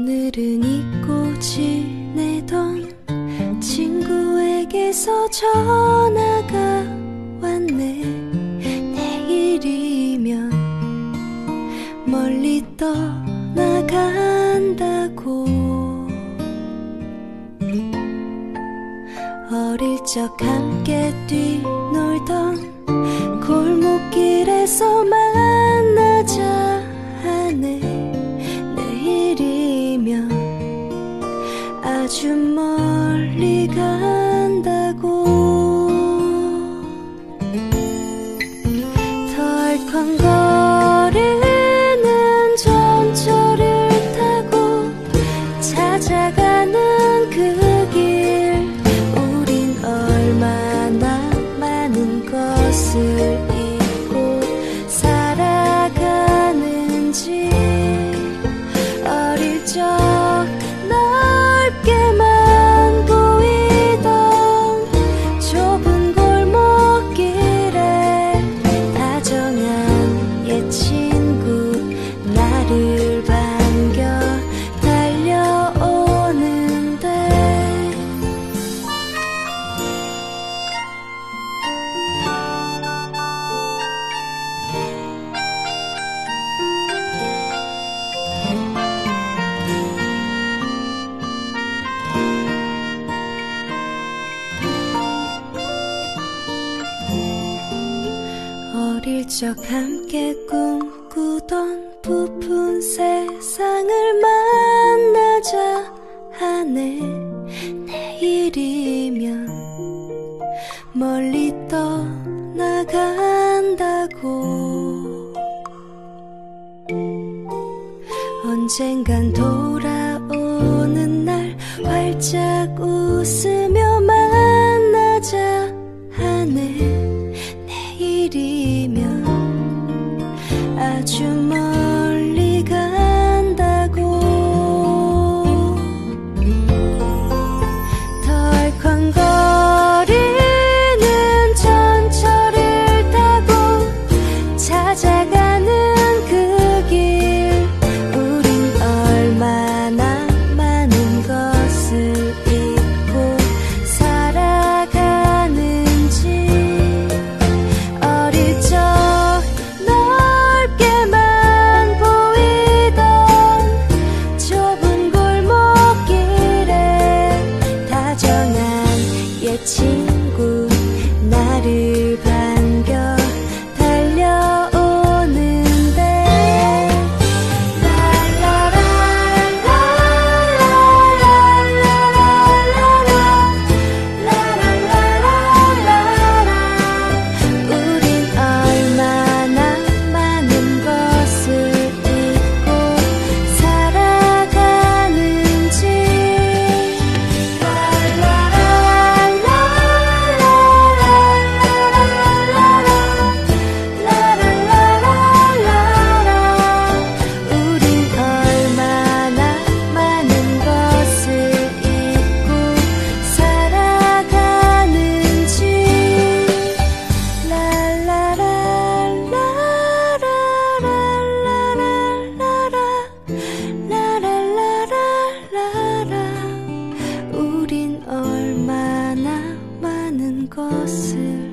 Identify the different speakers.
Speaker 1: 오늘은 잊고 지내던 친구에게서 전화가 왔네. 내일이면 멀리 떠나간다고. 어릴 적 함께 뛰놀던 골목길에서 만나자 하네. 내일이면 아주 멀리 간다고. 덜컹거리는 전철을 타고 찾아가는 그 길, 우린 얼마나 많은 것을 잊고 살아가는지. 어릴 적 넓게만 보이던 좁은 골목길에 다정한 옛 친구 나를 반겨 달려오는데. 어릴 적 함께 꿈꾸던 부푼 세상을 만나자 하네. 내일이면 멀리 떠나간다고. 언젠간 돌아오는 날 활짝 웃으며 만나자 하네. 내일이면 아주 멀리 간다고. 덜컹거리는 전철을 타고 찾아가는 그 길, 우린 얼마나 많은 것을 잊고 살아가는지. 어릴 적 넓게만 보이던 좁은 골목길에 다정한 옛 친구 나를 반겨 달려오는데. 우린 얼마나 많은 것을 잊고 살아가는지. 우린 얼마나 많은 것을 잊고 살아가는지. 우린 얼마나 많은 것을